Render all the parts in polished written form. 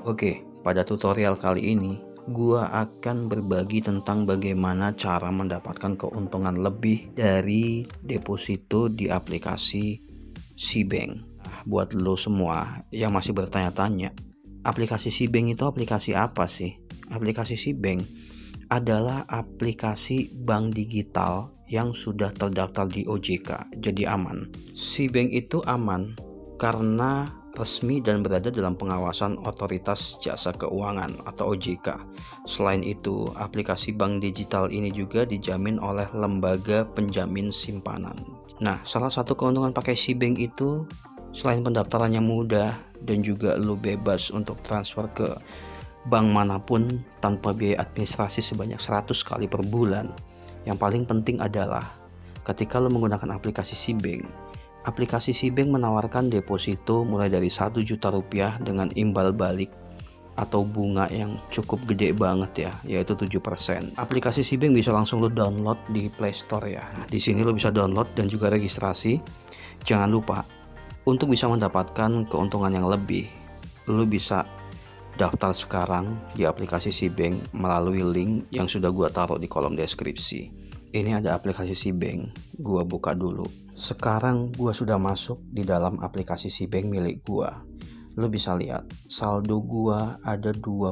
Oke, pada tutorial kali ini gua akan berbagi tentang bagaimana cara mendapatkan keuntungan lebih dari deposito di aplikasi Cbank. Nah, buat lo semua yang masih bertanya-tanya, aplikasi Cbank itu aplikasi apa sih? Aplikasi Cbank adalah aplikasi bank digital yang sudah terdaftar di OJK, jadi aman. Cbank itu aman karena resmi dan berada dalam pengawasan Otoritas Jasa Keuangan atau OJK. Selain itu, aplikasi bank digital ini juga dijamin oleh lembaga penjamin simpanan. Nah, salah satu keuntungan pakai Cbank itu selain pendaftarannya mudah dan juga lo bebas untuk transfer ke bank manapun tanpa biaya administrasi sebanyak 100 kali per bulan. Yang paling penting adalah ketika lo menggunakan aplikasi Cbank, aplikasi Cbank menawarkan deposito mulai dari 1 juta rupiah dengan imbal balik atau bunga yang cukup gede banget ya, yaitu 7%. Aplikasi Cbank bisa langsung lo download di Play Store ya. Nah, di sini lo bisa download dan juga registrasi. Jangan lupa untuk bisa mendapatkan keuntungan yang lebih, lo bisa daftar sekarang di aplikasi Cbank melalui link yang sudah gua taruh di kolom deskripsi. Ini ada aplikasi Cbank, gua buka dulu. Sekarang gua sudah masuk di dalam aplikasi Cbank milik gua. Lo bisa lihat saldo gua ada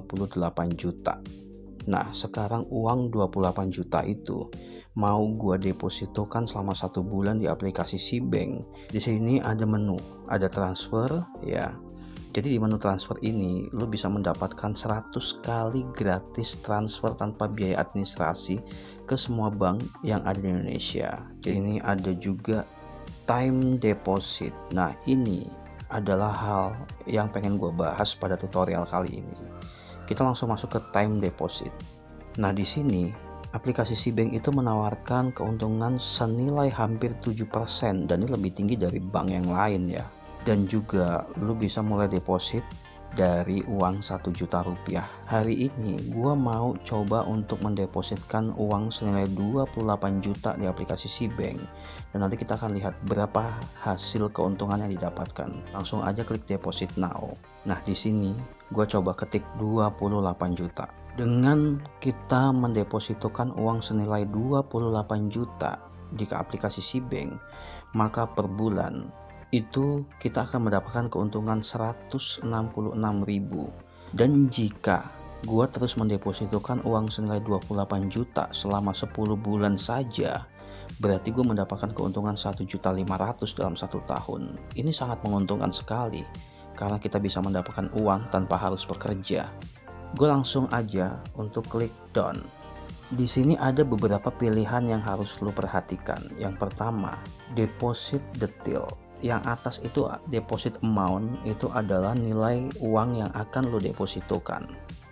28 juta. Nah, sekarang uang 28 juta itu mau gua depositokan selama 1 bulan di aplikasi Cbank. Di sini ada menu, ada transfer ya. Jadi di menu transfer ini lo bisa mendapatkan 100 kali gratis transfer tanpa biaya administrasi ke semua bank yang ada di Indonesia. Jadi ini ada juga time deposit. Nah, ini adalah hal yang pengen gue bahas pada tutorial kali ini. Kita langsung masuk ke time deposit. Nah, di sini aplikasi Cbank itu menawarkan keuntungan senilai hampir 7% dan ini lebih tinggi dari bank yang lain ya. Dan juga lu bisa mulai deposit dari uang 1 juta rupiah. Hari ini gua mau coba untuk mendepositkan uang senilai 28 juta di aplikasi Cbank. Dan nanti kita akan lihat berapa hasil keuntungan yang didapatkan. Langsung aja klik deposit now. Nah, di sini gua coba ketik 28 juta. Dengan kita mendepositokan uang senilai 28 juta di aplikasi Cbank, maka per bulan itu kita akan mendapatkan keuntungan 166.000. Dan jika gua terus mendepositokan uang senilai 28 juta selama 10 bulan saja, berarti gua mendapatkan keuntungan 1.500.000 dalam 1 tahun. Ini sangat menguntungkan sekali karena kita bisa mendapatkan uang tanpa harus bekerja. Gue langsung aja untuk klik done. Di sini ada beberapa pilihan yang harus lo perhatikan. Yang pertama, deposit detail. Yang atas itu deposit amount, itu adalah nilai uang yang akan lo depositokan.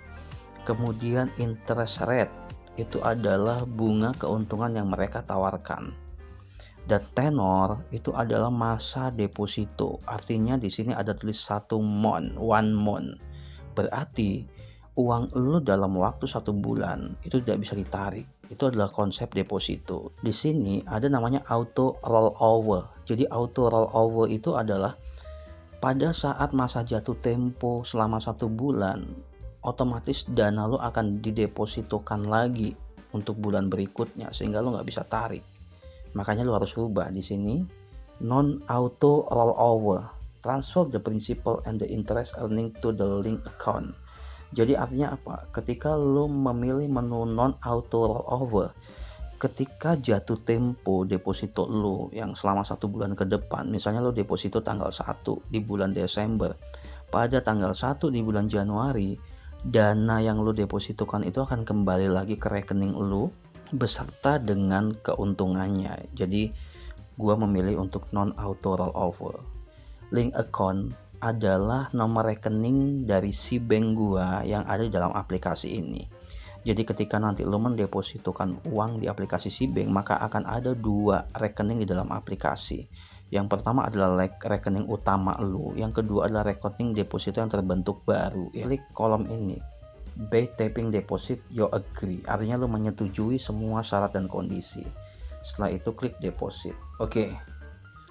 Kemudian interest rate, itu adalah bunga keuntungan yang mereka tawarkan. Dan tenor itu adalah masa deposito. Artinya di sini ada tulis 1 month, 1 month. Berarti uang lo dalam waktu 1 bulan itu tidak bisa ditarik. Itu adalah konsep deposito. Di sini ada namanya auto rollover. Jadi auto rollover itu adalah pada saat masa jatuh tempo selama 1 bulan, otomatis dana lo akan didepositokan lagi untuk bulan berikutnya sehingga lo nggak bisa tarik. Makanya lo harus rubah di sini non auto rollover. Transfer the principal and the interest earning to the link account. Jadi artinya apa? Ketika lo memilih menu non auto rollover, ketika jatuh tempo deposito lo yang selama 1 bulan ke depan, misalnya lo deposito tanggal 1 di bulan Desember, pada tanggal 1 di bulan Januari, dana yang lo depositokan itu akan kembali lagi ke rekening lo beserta dengan keuntungannya. Jadi gua memilih untuk non auto rollover. Link account adalah nomor rekening dari Cbank gua yang ada di dalam aplikasi ini. Jadi ketika nanti lo mendepositokan uang di aplikasi Cbank, maka akan ada 2 rekening di dalam aplikasi. Yang pertama adalah rekening utama lo, yang kedua adalah rekening deposito yang terbentuk baru. Klik kolom ini, by tapping deposit you agree, artinya lo menyetujui semua syarat dan kondisi. Setelah itu klik deposit. Oke,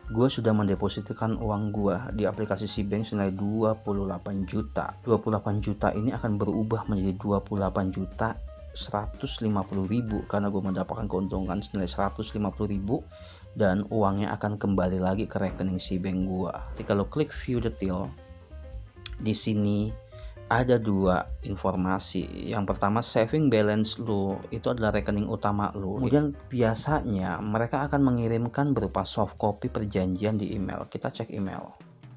Gue sudah mendepositkan uang gue di aplikasi Cbank senilai 28 juta. 28 juta ini akan berubah menjadi 28 juta 150.000 karena gue mendapatkan keuntungan senilai 150.000 dan uangnya akan kembali lagi ke rekening Cbank gue. Jadi kalau klik view detail, di sini ada dua informasi. Yang pertama, saving balance lu itu adalah rekening utama lu. Kemudian biasanya mereka akan mengirimkan berupa soft copy perjanjian di email. Kita cek email.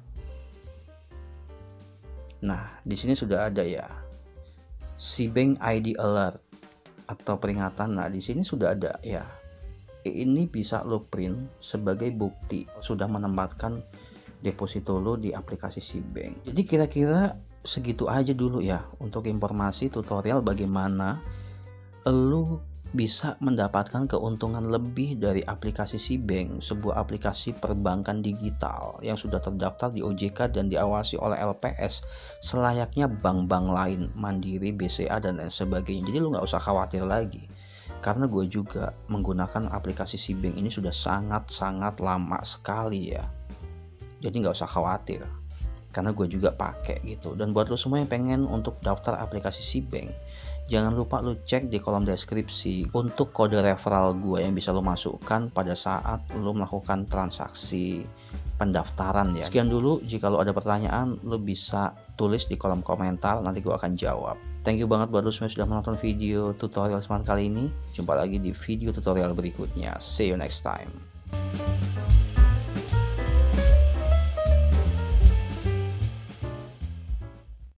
Nah, di sini sudah ada ya, Cbank ID alert atau peringatan. Nah, di sini sudah ada ya. Ini bisa lu print sebagai bukti sudah menempatkan deposito lu di aplikasi Cbank. Jadi kira-kira segitu aja dulu ya untuk informasi tutorial bagaimana lu bisa mendapatkan keuntungan lebih dari aplikasi Cbank, sebuah aplikasi perbankan digital yang sudah terdaftar di OJK dan diawasi oleh LPS selayaknya bank-bank lain, Mandiri, BCA dan lain sebagainya. Jadi lu nggak usah khawatir lagi, karena gue juga menggunakan aplikasi Cbank ini sudah sangat-sangat lama sekali ya. Jadi nggak usah khawatir, karena gue juga pakai gitu. Dan buat lo semua yang pengen untuk daftar aplikasi Cbank, jangan lupa lo cek di kolom deskripsi untuk kode referral gue yang bisa lo masukkan pada saat lo melakukan transaksi pendaftaran ya. Sekian dulu, jika lo ada pertanyaan lo bisa tulis di kolom komentar, nanti gue akan jawab. Thank you banget buat lo semua yang sudah menonton video tutorial smart kali ini. Jumpa lagi di video tutorial berikutnya. See you next time.